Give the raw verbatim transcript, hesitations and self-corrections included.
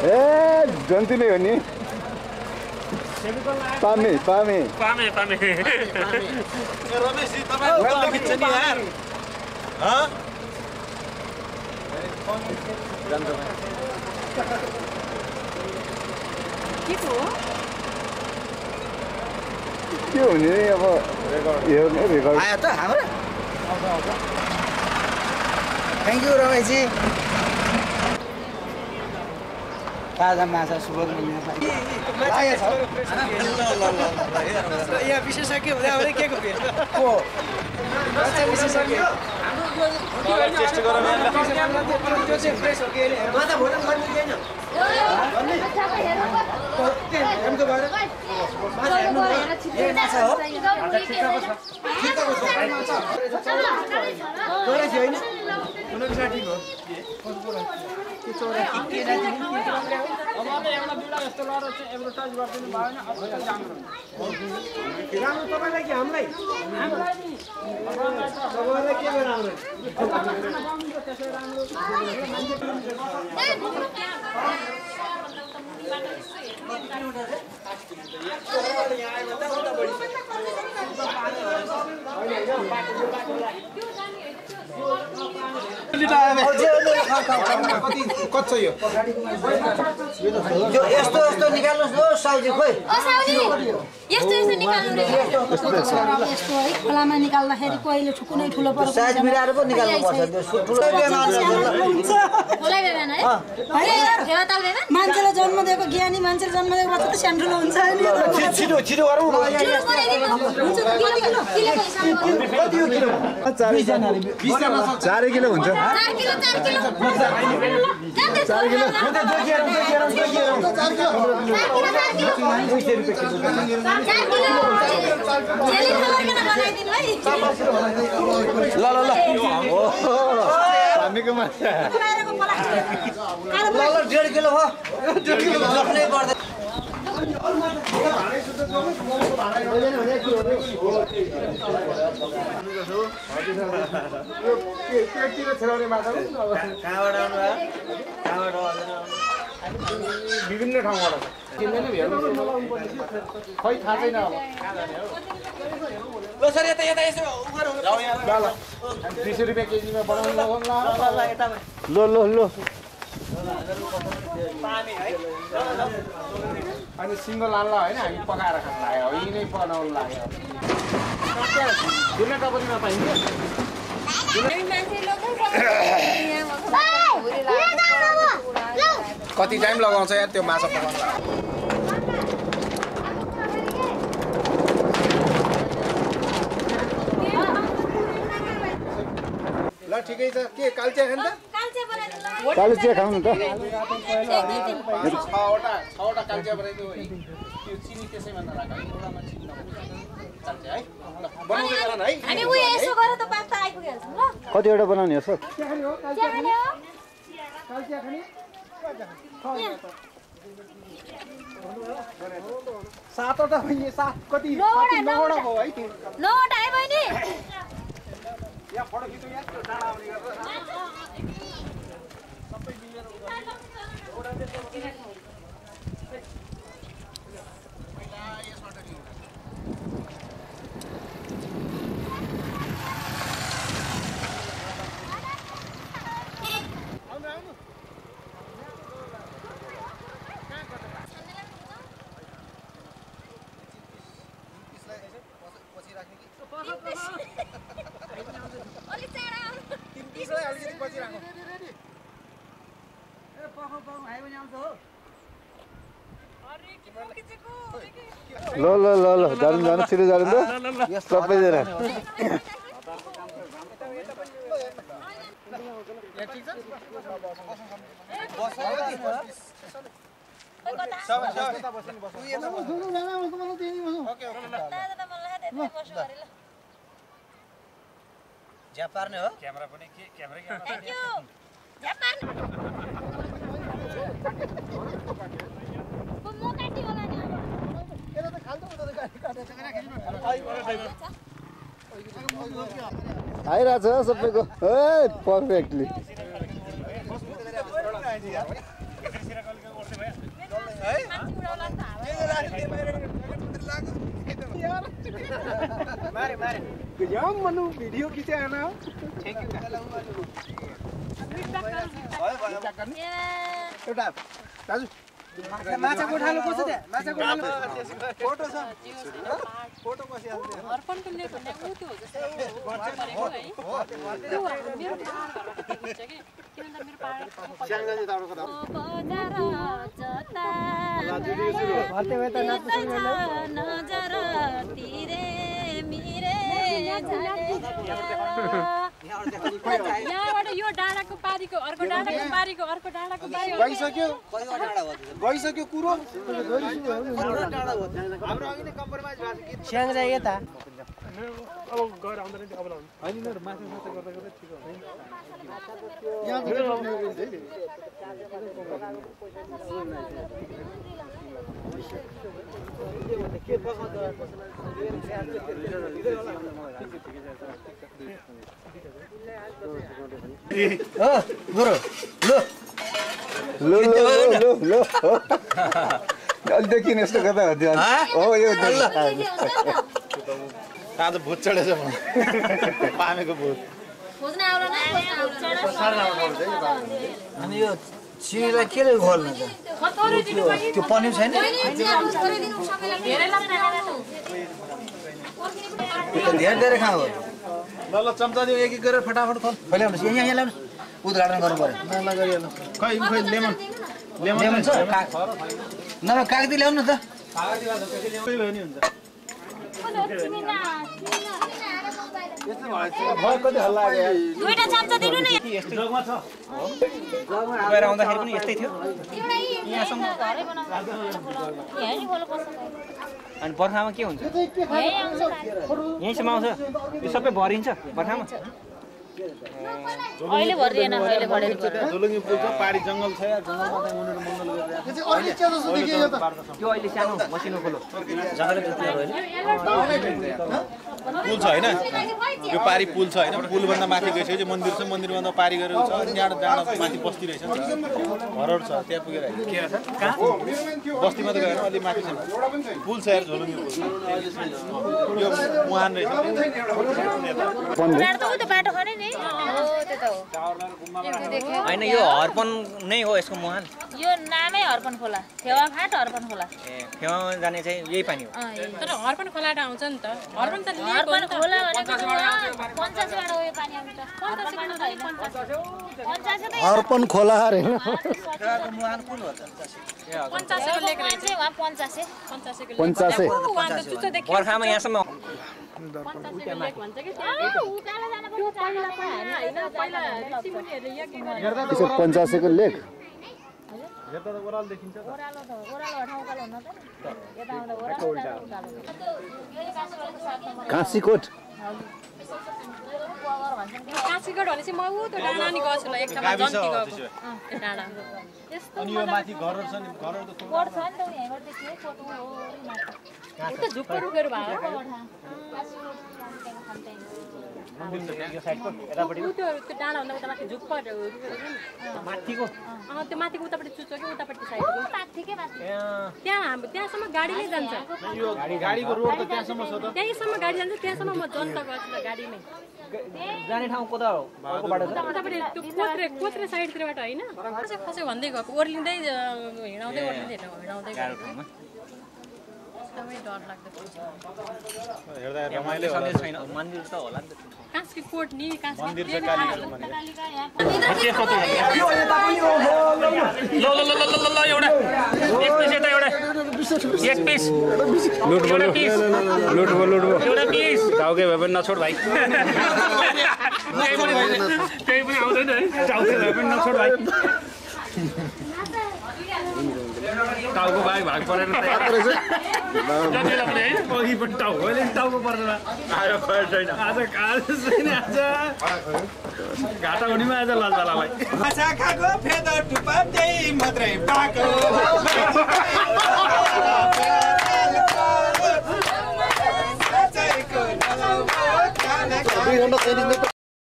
ए जन्ती नै हो नि पामे पामे पामे पामे रमेश जी तपाईँ उकालो खिच्छ नि यार ह के हो के हुने अब यो नै रेकर्ड आयो त हाम्रो थ्याङ्क यू रमेश जी ताजा माछा सुबोध यहाँ विशेषज्ञ हुँदा हुँदै के को भेट को विशेषज्ञ टेस्ट गरौँ त्यो चाहिँ फ्रेस हो कि माछा भोजन गर्नु दिएन हेर्नुको भएर माछा हेर्नु ए माछा हो ठिकको छ चौरा थियो हैन उनीहरु साठी हो के चौरा के जाति अब अब एउटा बिल्डा जस्तो लर चाहिँ एडभर्टाइज गर्दिनु भएन अब चाहिँ राम्रो राम्रो तपाईलाई कि हामीलाई हामीलाई नि तपाईलाई के गर्न राम्रो त्यसै राम्रो मान्छे कच्चा यो यो यस्तो यस्तो निकाल्नुस् हो साउजी खोइ ओ साउजी यस्तो यस्तो निकाल्नु रे यस्तो है खोलामा निकाल्दाखेरि कहिले कुनै ठुलो पर्छ साइज मिलाएर पो निकाल्नु पर्छ त्यो ठुलो बेमान हुन्छ खोला बेमान है हैन देवताल बेमान मान्छेले जन्म दिएको ज्ञानी मान्छेले जन्म दिएको बच्चा त सानो ठुलो हुन्छ नि छिटो छिटो गरौँ हुन्छ किलो किलो किलोको हिसाबले कति हो किलो बीस जनाले बीस जना चार किलो हुन्छ चार किलो चार किलो चार किलो हुन्छ जोगिएर जोगिएर जोगिएर चार किलो दुई सय रुपैयाँ किलो चार किलो जेली नगरिकन बनाइदिनु है ल ल ल ओ हामीको माछा ल ल डेढ किलो हो डेढ किलो जक्नै पर्दैन विभिन्न ठाउँबाट किन्दैन हेर्नु खै थाहा छैन अब ल सर यता यता यसो उखार हुनु दुई सय रुपियाँ केजीमा बनाउनु ल ल ल अनि सिङ्गल लान्ला होइन हामी पकाएर खानु लाग्यो यही नै बनाउनु लाग्यो दुर्ना टपरीमा पाइन्छ कति टाइम लगाउँछ यार त्यो माछा पकाउनु ल ठिकै छ के कालचिया खान्छ कालो चिया खाउँ न त छवटा छवटा कालचिया बनाइदियो त्यो चिनी त्यसैमा नराख है एउटामा चिनी नराख है ल बनाउँदै गर न है हामी उयो यसो गरे त पास्ता आइपुगिहाल्छ ल कतिवटा बनाउने हो सर के खाने हो के खाने हो कालचिया खाने सातवटा भयो सात कति नौवटा नौवटा भयो है नौवटा आयो बहिनी यहाँ फोटो खिच्नु यहाँ डाँडा आउने गरेर सबै मिलेर एउटा यसबाट नि आउनु आउनु पछि राख्ने कि अलि चाँडा आउनु तीन पिसलाई अलिकति पछि राख्नु ए पकाउ पकाउ आयो भने आउँछ हो ल ल ल ल जानु जानु छिटो जानु त सबैजना ज्याप पार्ने हो क्यामेरा पनि के camera camera thank you Japan को मो काटी होला नि यसले त खान्छ उता त गाडी काटेछ आइरहेछ सबैको ए पर्फेक्टली यहाँ मनु भिडियो खिचाएन एउटा दाजु माछा गोठालो को छ त्यहाँ माछा गोठालो फोटो छ फोटो बसिहाल्छ अर्पणको लेख भन्ने उ त्यो हो जस्तो गरेको है त्यो मेरो हुन्छ कि किनभने मेरो पाडा स्याङ्जाले ताडोको ताडो बजार जता भर्ते भए त नाच्नु सुरु गर्न नजर तिरे मिरे यहाँबाट यो डाँडाको पारीको अर्को डाँडाको पारीको अर्को डाँडाको पारी गइसक्यो गइसक्यो कुरो हाम्रो अघि नै कम्प्रोमाइज भएको छ कि स्याङ जाए यता अब गएर आउँदैन नि अब लाउनु होइन नि माछा माछा गर्दा गर्दा ठिक हो यहाँ के पकाउँछ हो गुरु लो लो लो लो अलि देखिन यस्तो गर्दा हुन्थ्यो हो यो कहाँ त भूत चढेछ पामेको भूत खोज्न आउला नै अनि यो सिँढीलाई केले खोल्नु त त्यो पनिर छैन धेरै लाग्दैन धेरै धेरै खाऊ ल ल चम्चा दियो एक एक गरेर फटाफट खोल फैलाउनु यहाँ यहाँ ल्याउनु उद्घाटन गर्नु पर्यो ल गरिहाल्नु खै खै लेमन लेमन छ न न कागती ल्याउनु न त कति हल्ला दुईटा चम्चा दिनु न जगमा छ गएर आउँदाखेरि पनि यस्तै थियो एउटा यहाँसम्म घरै बनाउँछ यहाँ नि बोल बस्छ अनि बर्खामा के हुन्छ यही आउँछ यहीँसम्म आउँछ यो सबै भरिन्छ बर्खामा अहिले भरिएन अहिले बढेर झोलुङ्गी पुल छ पारी जङ्गल छ यार जङ्गलमा त उनीहरु मङ्गल गरिरहेको त्यो अहिले सानो मसिनो खोलो जग्गाले जति होइन पुल छ हैन यो पारी पुल छ हैन पुल भन्दा माथि गइसकेपछि मन्दिर छ मन्दिर भन्दा पारी गरेको छ अनि यहाँ डाँडा माथि बस्ती रहेछ नि घरहरु छ त्यहाँ पुगेर के छ कहाँ बस्तीमा त गएन अलि माथि छ पुल छ यार झोलुङ्गी पुल यो मुहान रहेछ बाटो त बाटो खने नि हो त्यो त हो हैन यो हर्पन नै हो यसको मुहान यो नामै हर्पन खोला फेवा फाट हर्पन खोला ए फेवा जाने चाहिँ यही पानी हो तर हर्पण खोलाबाट आउँछ नि त हर्पण त हर्पन खोला भनेको पञ्चासीबाट हो यो पानी आउँछ पञ्चासी त अर्पण खोला अरे मुहान कुन हो त पञ्चासीको लेख रहेछ चाहिँ वहाँ पञ्चासी पञ्चासीको लेख पञ्चासे उहाँ त चुच्चो देखियो बर्खामा यहाँसम्म पञ्चासीको लेख भन्छ कि उकालो जानु पर्छ पहिला होइन पहिला ऋषिमुनिहरूले यज्ञ गरे त्यसो पञ्चासेको लेख हेर्दा त ओराल देखिन्छ ओरालो त ओरालो ठाउँ उकालो हुन त यता आउँदा ओरालो उकालो काँसीकोट काशीगढ भनेपछि म ऊ त्यो डाँडा नि गएको छु ल एक ठाउँमा जन्ती गएको त्यो डाँडा त्यस्तो अनि यो माथि घरहरु छ नि घरहरु त कोट छ नि त यहाँबाट देखियो कोट हो त्यो झुक्को रुखेर भयो यो साइडको यतापट्टि ऊ त्यो त्यो डाँडाभन्दा उता माथि झुक्को रुखेर माथिको अँ त्यो माथिको उतापट्टि चुच्चो कि उतापट्टि साइडको माथिकै माथि त्यहाँ हाम्रो त्यहाँसम्म गाडी नै जान्छ यो गाडीको रोड त त्यहाँसम्म छ त त्यहीँसम्म गाडी जान्छ त्यहाँसम्म म जनता गएको छु गाडीमै जाने ठाउँ कता हो अर्को बाटो छ उतापट्टि त्यो कोत्रे कोत्रे साइडतिरबाट होइन खसे खसे भन्दै गएको ओर्लिँदै हिँडाउँदै ओर्लिँदै हिँडाउँदै गएको एकदमै डर लाग्दो हेर्दा रमाइलो होला सन्देश छैन मन्दिर त होला नि त काँसकी कोट नि काँस मन्दिर छ कालीको भनेर ल ल ल ल ल ल एउटा एक पिस यता एउटा एक पिस लुट बोलो लुट बोलो लुट बोलो एउटा पिस टाउके भए पनि नछोड भाइ केही पनि आउँदैन है टाउके भए पनि नछोड भाइ टाउको भाइ भाग परेर अघि पनि टाउको अहिले टाउको परेर आयो खैर छैन आज आज छैन आज घाटा हुनेमा आज लजालालाई माछा खाको फेदर टुपा त्यही मात्रै पाको दुई घन्टा